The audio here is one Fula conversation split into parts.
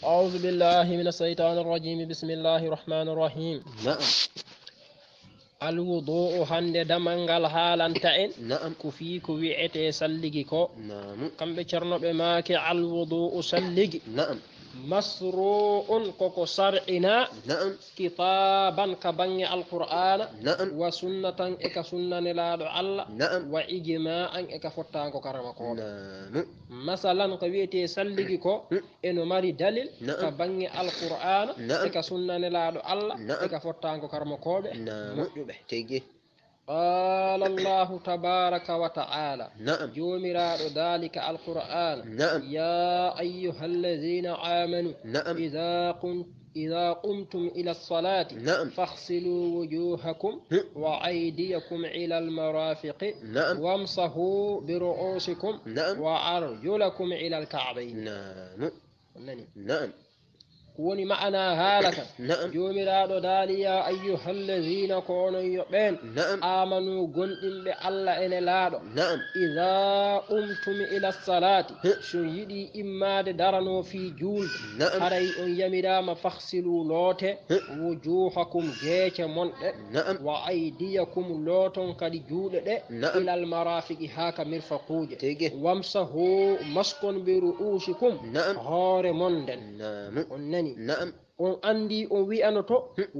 أعوذ بالله من الشيطان الرجيم بسم الله الرحمن الرحيم نعم الوضوء هند دمنغال حالانتائن نعم كفي كويعتي سلجي كو نعم كم بشرنا بماك الوضوء سلجي نعم مسروء كوكو سرعنا نعم كتابا كبني القرآن نعم وسنة إك سنة نلاد الله نعم وإجماعا إك فتان كو كرمكو نعم مثلا كويتي سلجي كو إنو ماري دليل نعم كبني القرآن نعم إك سنة نلاد الله نعم إك فتان كو كرمكو نعم تيجي قال الله تبارك وتعالى نعم جومرا ذلك القرآن نعم يا أيها الذين آمنوا نعم إذا قمتم إلى الصلاة نعم فاغسلوا وجوهكم وأيديكم إلى المرافق نعم وامسحوا برؤوسكم نعم وأرجلكم إلى الكعبين نعم ونني. نعم كوني معنا هالك نعم جومرا دالي يا أيها الذين كونوا يؤمنون نعم آمنوا قلتم بالله إن لادو نعم إذا قمتم إلى الصلاة شيدي إما درنوا في جول نعم هري أن يمرام فاغسلوا لوت وجوهكم جيش من نعم وأيديكم لوت قد جول نعم إلى المرافق هاك مرفقوج تيجي وامسحوا مسكن برؤوسكم نعم هور مندن نعم onnani نعم on andi on wi'ano to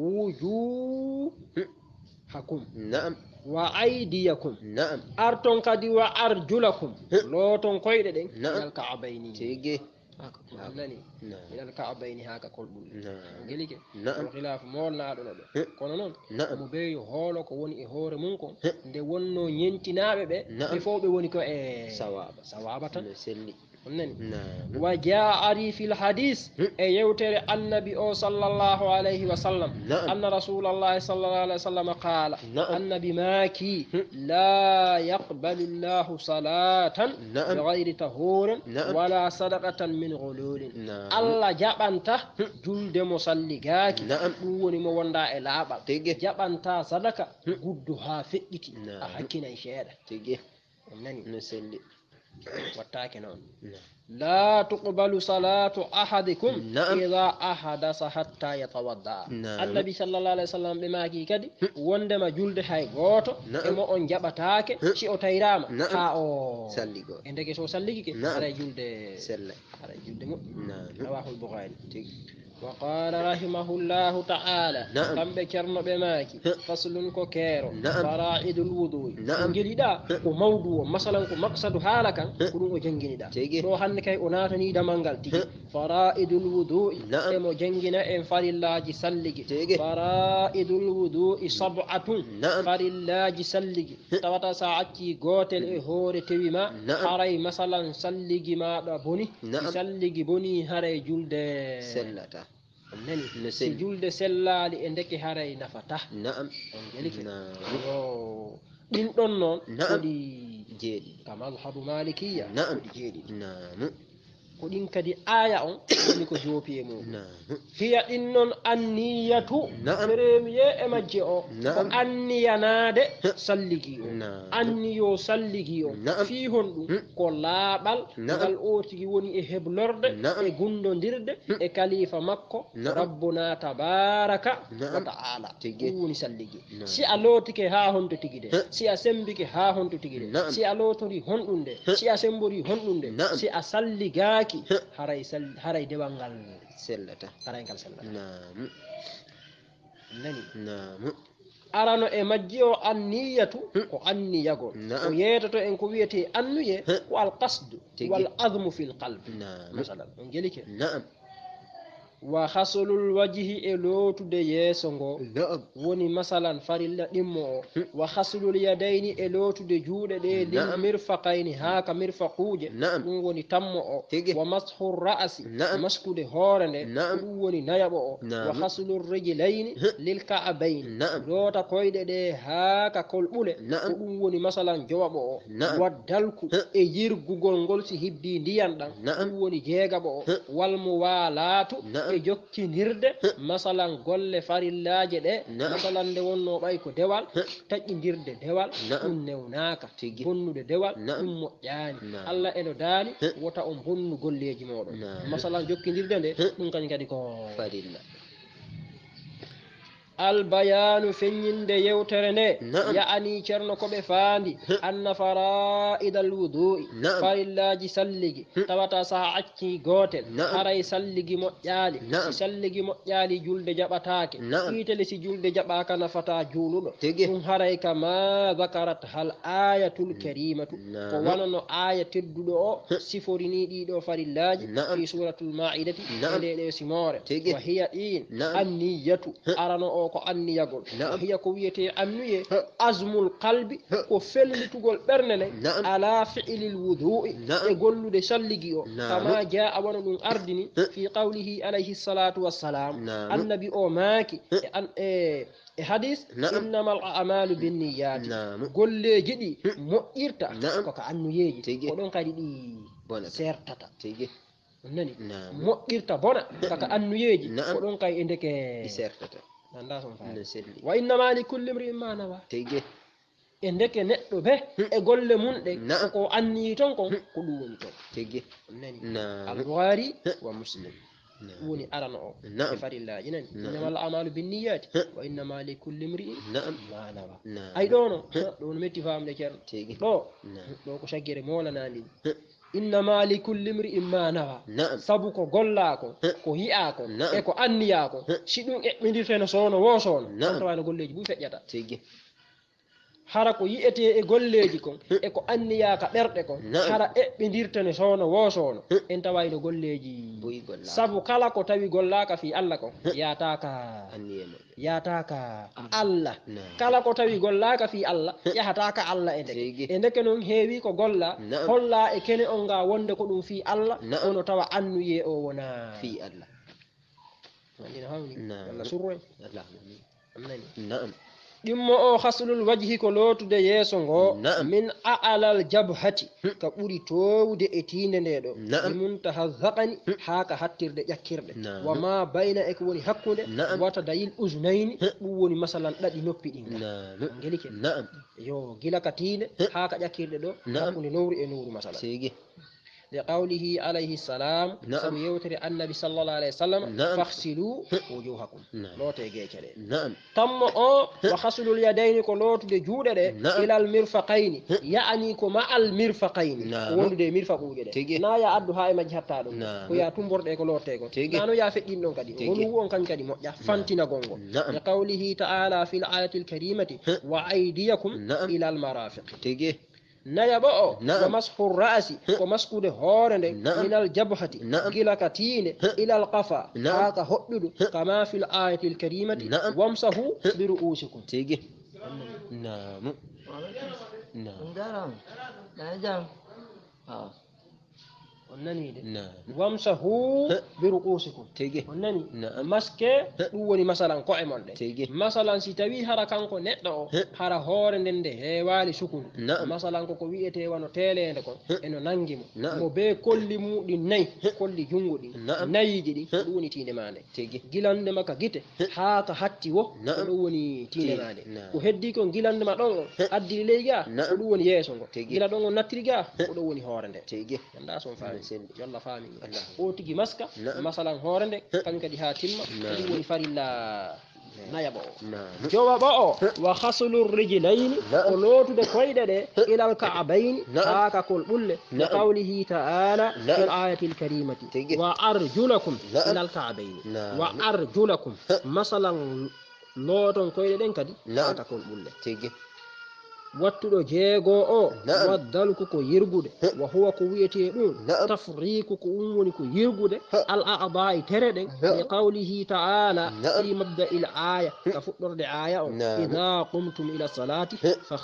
wujuhakum نعم wa aydiyakum نعم arton kadi wa arjulakum loton koyɗe ɗen نعم ilal ka'abayni تيجي haka ko annani نعم ilal ka'abayni haka kolɓul نعم gelike نعم o khilafu molnaɗo ɗo kono noon نعم mo beeyo hoolo ko woni e hoore mum kon nde wonno ñentinaɓe ɓe ɓe fof ɓe woni ko e sawaba tan سلي onnani نعم وجاء في الحديث يوتر النبي صلى الله عليه وسلم نعم أن رسول الله صلى الله عليه وسلم قال نعم النبي ماكي لا يقبل الله صلاة نعم بغير طهور نعم ولا صدقة من غلول نعم الله جابنتا جلد مصليغاكي نعم وني مو وندا e laabal تيجي jaɓanta sadaka guddu ha feƴƴiti نعم a hakkinan seeɗa تيجي nani نسلي wattake noon نعم لا تقبل صلاة أحدكم نعم إذا أحدث حتى يتوضأ نعم النبي صلى الله عليه وسلم بما كي وندما جلد هاي غوتو نعم إما أن جبتاك شيء أو تيراما نعم ها أو سلي جو عندك شو سليك نعم على جلد سلي على جلد مو نعم رواه البخاري تيجي وقال رحمه الله تعالى نعم كم بكرنا بماكي فصل كوكيرو نعم فرائد الوضوء نعم جلدا وموضوع مثلا مقصد حالك كدو جنجندا تيجي دو هن كاي اوناتني دمانغال تيجي فرائد الوضوء نعم emo jangina en farillaji salligi تيجي fara'idul wudu'i sab'atun نعم farillaji salligi tawata sa acci gotel e hoore tewima نعم haray masalan salligi maɗa boni نعم salligi boni haray julde سلتا nani si نسل julde sellali e ndeke haray nafata نعم on jelike نعم yo ɗin ɗon noon نعم koɗi جيدي ka mazhabu malikiya نعم koɗi jeeɗiɗi نعم ko ɗin kadi aya on woni ko joopi e mum نعم fiya ɗin noon anniyatu نعم premier e majje o ko نعم anniyanade salligi o نعم anniyo salligi o نعم fi honɗum ko laaɓal نعم ngal o tigi woni e heblorde نعم e gundodirde e kalifa makko نعم rabbuna tabaraka wa نعم ta'ala تيجي ɗum woni salligi نعم si a lootike ha honto tigi de si a sembike ha honto tigi de نعم si a lootori honɗum de si a sembori honɗum de نعم si a salligaki haray dewal ngal سلتا haray ngal sella نعم nani نعم arano e majji o anniyatu ko anniyagol نعم o yeetoto en ko wiyete annuye ko alqasdu تيجي wal admu fi lqalbi نعم masalan on jelike نعم wa hasolul wajihi e lootude yeeso ngo نعم woni masalan farilla ɗimmo o wa haslul yadayni e lootude juuɗe ɗe lil نعم mirfaqayni haa ka mirfaquuje نعم ɗum woni tammo o تيجي wa mashu ra'asi نعم maskude hoore nde نعم ko ɗum woni nayaɓo o wa نعم haslul rijlayni lil ka'abayni نعم loota koyɗe ɗe haa ka kolɓule ko نعم ɗum woni masalan jowaɓo o نعم wa dalku e yirgugol ngol si hibbi ndiyan ɗam نعم ɗum woni jeegaɓo o wal mo waalatu نعم e jokkindirde masalan golle farillaje ɗe masalan nde wonno ɓay ko dewal taƴƴindirde dewal ɗum newnaka bonnude dewal ɗum moƴƴani Allah eno daani wota on bonnu golleji moɗon masalan jokkindirde nde ɗum kañum kadi ko farilla albayanu feññinde yewtere nde ya'ani ceerno koɓe faandi anna fara'ida alwudu'i farillaji salligi tawata saha acci gootel haray salligi moƴƴaali si salligi moƴƴaali julde jaɓataake ɓiitele si julde jaɓaka nafata juuluɗo ɗum haray ka ma zakarat hal ayatul karimatu ko wonano aya tedduɗo o siforini ɗiɗo farillaji fi suratul ma'idati e nde ɗe simore wa hiya ɗin anniyatu arano o ko anniyagol hiya ko wiyete annuye azmul qalbi ko fellitugol ɓernde nde ala fi'lil wudu'i e gollude salligi o kama jaa wona ɗum ardini fi qawlihi alayhi salatu wassalam annabi o maaki e hadis innamal a'malu binniyati golleji ɗi moƴƴirta koko annuyeji ko ɗon kadi ɗi sertata nani moƴƴirta bona kaka annuyeji ko ɗon kay e ndeke sertata wa innama li kulli imri'in ma nawa e ndeke neɗɗo be e golle mum ɗe ko anniyi ton kon ko ɗum woni ton nani al-Bukhari wa Muslim ɗum woni arano o e farillaji nani innamal a'malu binniyati wa innama li kulli imri'in ma nawa ay ɗono ɗo no metti famde ceerno ɗo ko saggere molanandi innama li kulli imri'in ma nawa sabu ko golla kon ko yi'a kon e ko anniya kon si ɗum eɓɓidirte no sowno wo sowno on tawano golleji ɓuy feƴƴata hara ko yi'ete e golleji kon e ko anniya ka ɓerɗe kon hara eɓɓidirte no sowno wo sowno en tawayno golleji sabu kala ko tawi gollaka fi Allah kon yataka Allah kala ko tawi gollaka fi Allah yahataka Allah e ndeke noon heewi ko golla holla e kene on ga wonde ko ɗum fi Allah ono tawa annuye o wona fi Allah andina hawni Allah surroy na'am ɗimmo o haslul wajhi ko lootude yeeso ngo min a'alal jabhati ka ɓuri towde e tiinde nde ɗo mi muntaha zakani haa ka hattirde ƴakkirɗe wa ma bayna e ko woni hakkunde wata dayil usnayni ɗum woni masalan ɗaɗi noppi ɗin gelike yo gila ka tiinde haa ka ƴakkirɗe ɗo hakkunde nowru e nowru masalan لقوله عليه السلام سم يوتر النبي صلى الله عليه وسلم فاغسلوا وجوهكم لوت يجيكري تم وغسل اليدين كلوت دي جوده الى المرفقين يعني كما المرفقين وند دي مرفقو جده نا يا ادو هاي مجهتا دو ko ya tumborde ko lotego nano ya feddin don kadi wonu won kan kadi mo ya fantina gongo لقوله تعالى في الآية الكريمة وأيديكم إلى المرافق نيبو ومسح الرأس ومسح الهورن من الجبهة إلى كتين إلى القفا هذا هدد كما في الآية الكريمة وامسحوا برؤوسكم نعم نعم وامسحوا برؤوسكم onnani maske ɗum woni masalan ko e monɗe masalan si tawi hara kanko neɗɗo o hara hoore nden nde heewali sukundu masalan koko wi'ete wano telede kon eno nangi mo be kolli muɗi nayyi kolli jungo ɗin nayiji ɗin ɗum woni tinde mande gilande makka gite haa ka hatti wo ko ɗum woni tinde mande ko heddi kon gilande ma ɗon on addiri ley ga ko ɗum woni yeeso ngo gila ɗon on nattiri ga ko ɗum woni hoore nde anda son faami yalla faami o tigi maska masalan hoore nde kan kadi ha timma ɗum woni farilla nayaba o jowaɓa o wa haslu rijlayni ko lootude koyɗe ɗe ilal ka'bayni haa ka kol ɓulle li qawlihi ta'ala fil ayati lkarimati wa arjulakum ilal ka'bayni wa arjulakum masalan looton koyɗe ɗen kadi haa ka kol ɓulle wattuɗo jeego o waddalku ko yirgude wa huwa ko wiyete ɗum tafriku ko ɗum woni ko yirgude al a'da'i tere ɗen li qawlihi ta'ala fi mabda'il aya ka fuɗɗorde aya o idha qumtum ila salati faghsilu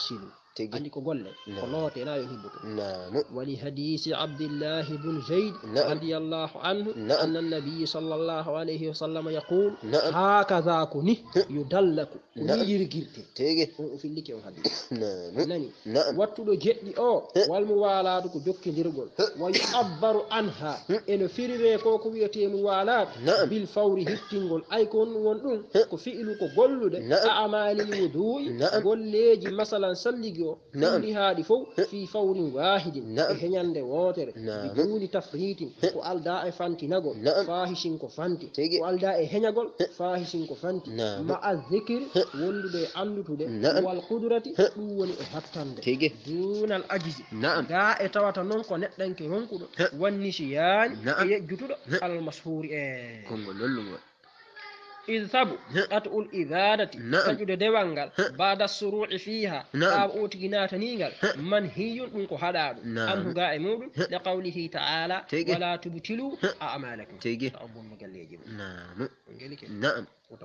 andi ko golle ko loote na yo hibbuto نعم ولحديث عبد الله بن زيد رضي الله عنه أن النبي صلى الله عليه وسلم يقول هكذا كني يدلك كني يرجلت تيجي في اللي كيو حديث نعم ناني نعم واتلو جدي او والموالات كو جوكي ديرغول ويعبر عنها ان فيري كوكو ويتي موالات بالفور هتينغول اي كون وون دون كو فيلو كو غولود اعمال الوضوء غوليجي مثلا سليغو كل هادي فو في فور واحد هنياندي ووتر بدون تفريط كو الدا فانتي نغو فاحشين كو فانتي كو الدا هنياغول فاحشين كو فانتي مع الذكر wollude andutude wal qudrati dum woni e hattande dunal ajizi ga e tawata non ko neddanke honkudo wanni si yaani e yejjutudo al mashhuri e kongo lollugo إذ ثبوا أتقول إذادتي تجد دوانغال بعد السروع فيها أو أوتينات نيغال منهي منكو حداد أنه قائمون لقوله تعالى ولا تبتلوا أعمالكم أبون مقال نعم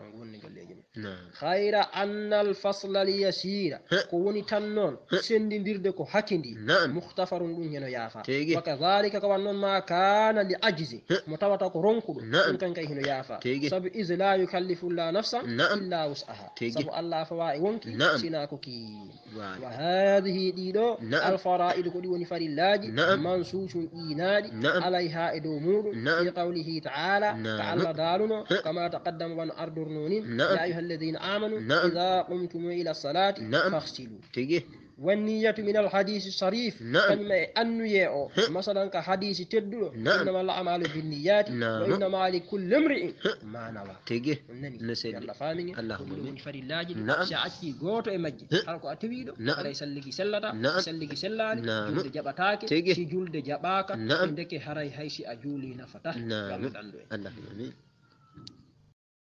خير أن الفصل ليسير كوني تنون سندين ديكو حكيندي مختفر هنا يافا وكذلك كوانون ما كان لعجز متوتا كورونكو كان كاي هنا يافا سب إذ لا يكلف الله نفسا إلا وسعها سب الله فواي وونكي سيناكو كي وهذه ديدو الفرائض كودي وني فريلاجي منصوص إينادي عليها إدومور في قوله تعالى تعالى دالنا كما تقدم وان أردرنونين يا أيها الذين آمنوا إذا قمتم إلى الصلاة فاغسلوا والنية من الحديث الشريف كلمة أنو مثلا كحديث تدلو إنما الأعمال بالنيات وإنما لكل امرئ ما نوى تيجي نسيت يلا فاهمين اللهم من فري الله شاعتي غوتو إمجي هلكو أتويدو على يسلكي سلتا يسلكي سلالي جولد جبتاك سي جولد جباك عندك هراي هايشي أجولي نفتا اللهم